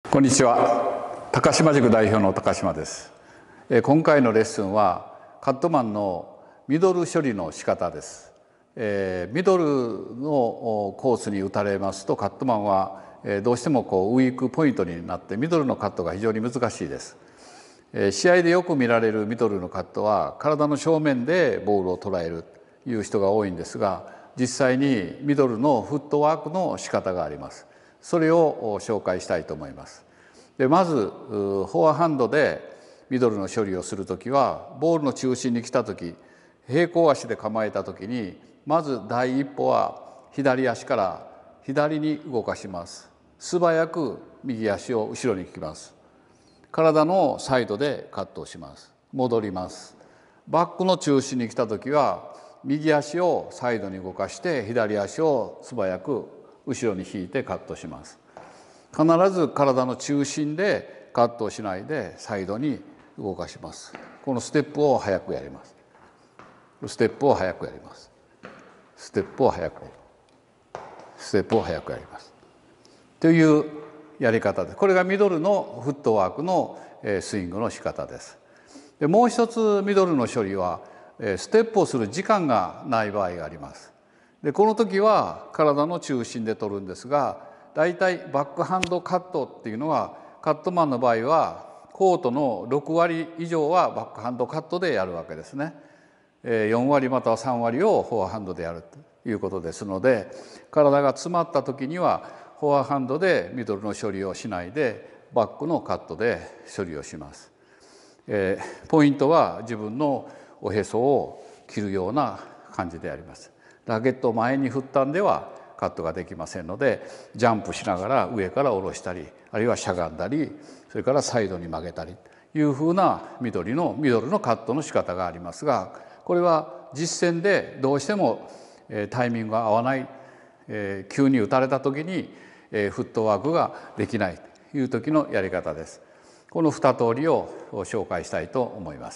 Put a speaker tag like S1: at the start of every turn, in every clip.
S1: こんにちは。高島塾代表の高島です。今回のレッスンはカットマンのミドル処理の仕方です。ミドルのコースに打たれますとカットマンはどうしてもウィークポイントになってミドルのカットが非常に難しいです。試合でよく見られるミドルのカットは体の正面でボールを捉えるという人が多いんですが、実際にミドルのフットワークの仕方があります。それを紹介したいと思います。でまずフォアハンドでミドルの処理をするときは、ボールの中心に来たとき、平行足で構えたときに、まず第一歩は左足から左に動かします。素早く右足を後ろに引きます。体のサイドでカットをします。戻ります。バックの中心に来たときは右足をサイドに動かして左足を素早く後ろに引いてカットします。必ず体の中心でカットをしないでサイドに動かします。このステップを早くやります。ステップを早くやります。ステップを早くやります。ステップを早くやります。というやり方です。これがミドルのフットワークのスイングの仕方です。でもう一つミドルの処理はステップをする時間がない場合があります。でこの時は体の中心で取るんですが、だいたいバックハンドカットっていうのはカットマンの場合はコートの6割以上はバックハンドカットでやるわけですね。4割または3割をフォアハンドでやるということですので、体が詰まった時にはフォアハンドでミドルの処理をしないでバックのカットで処理をします。ポイントは自分のおへそを切るような感じでやります。ラケットを前に振ったんではカットができませんので、ジャンプしながら上から下ろしたり、あるいはしゃがんだり、それからサイドに曲げたりというふうなミドルのカットの仕方がありますが、これは実践でどうしてもタイミングが合わない、急に打たれた時にフットワークができないという時のやり方です。この2通りを紹介したいと思います。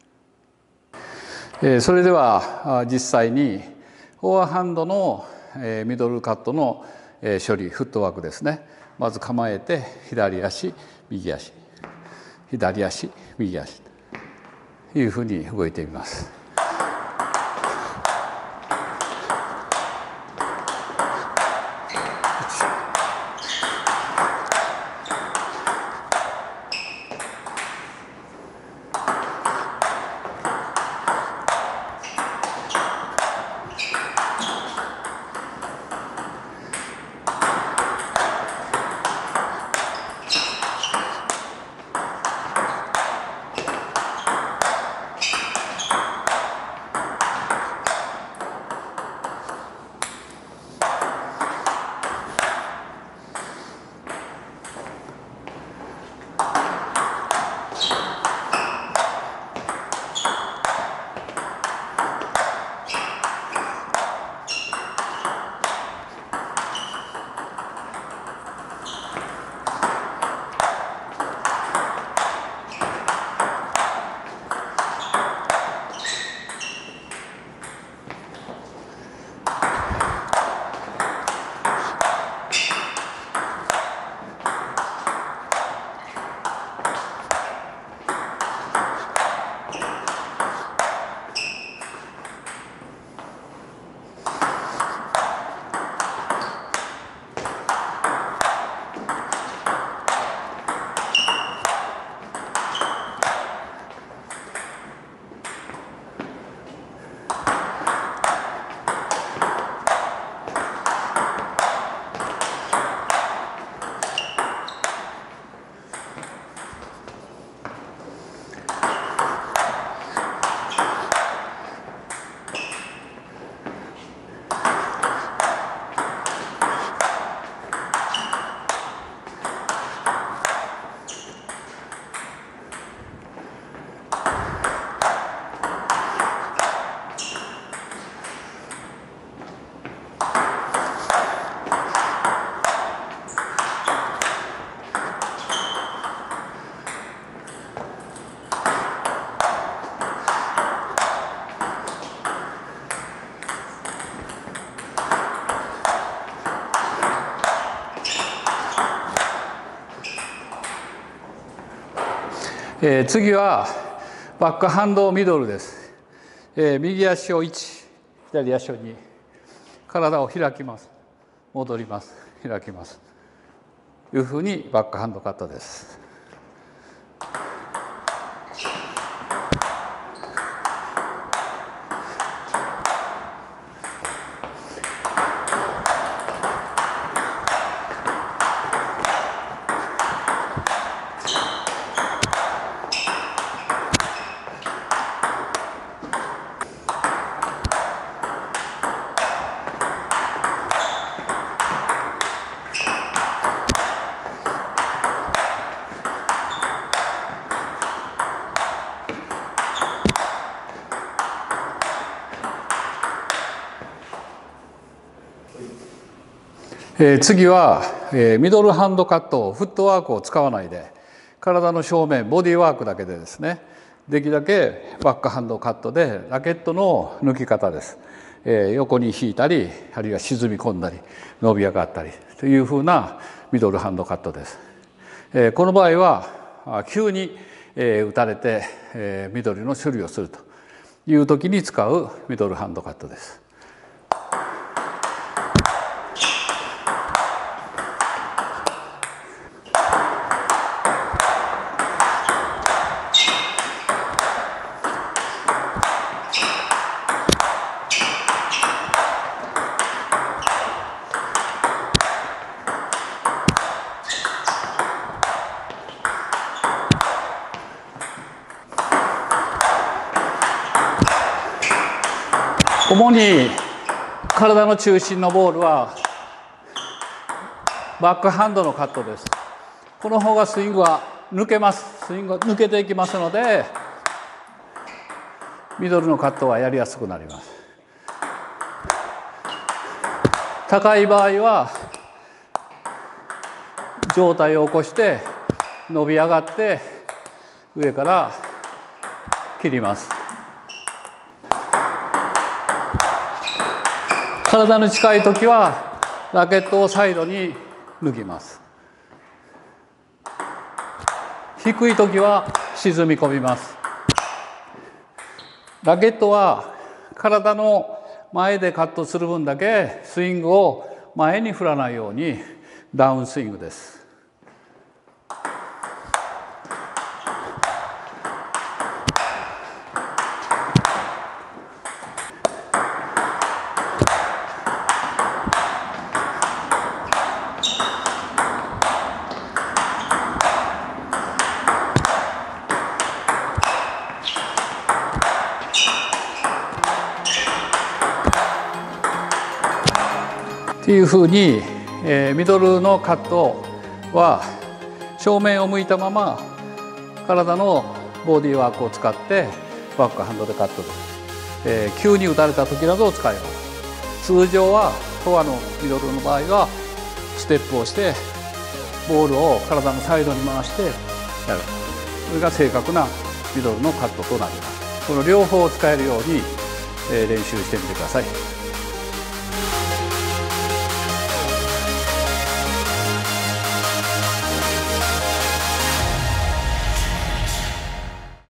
S1: それでは実際にフォアハンドのミドルカットの処理、フットワークですね。まず構えて左足右足、左足右足というふうに動いてみます。 次はバックハンドミドルです。右足を1、左足を2、体を開きます。戻ります。開きます。というふうにバックハンドカットです。次はミドルハンドカット、フットワークを使わないで体の正面ボディーワークだけでですね、できるだけバックハンドカットでラケットの抜き方です。横に引いたり、あるいは沈み込んだり伸び上がったりというふうなミドルハンドカットです。この場合は急に打たれてミドルの処理をするという時に使うミドルハンドカットです。主に体の中心のボールはバックハンドのカットです。この方がスイングは抜けます。スイングが抜けていきますので、ミドルのカットはやりやすくなります。高い場合は上体を起こして伸び上がって上から切ります。体の近い時はラケットをサイドに抜きます。低い時は沈み込みます。ラケットは体の前でカットする分だけスイングを前に振らないようにダウンスイングです。というふうに、ミドルのカットは正面を向いたまま体のボディーワークを使ってバックハンドでカットです。急に打たれた時などを使います。通常はフォアのミドルの場合はステップをしてボールを体のサイドに回してやる。それが正確なミドルのカットとなります。この両方を使えるように練習してみてください。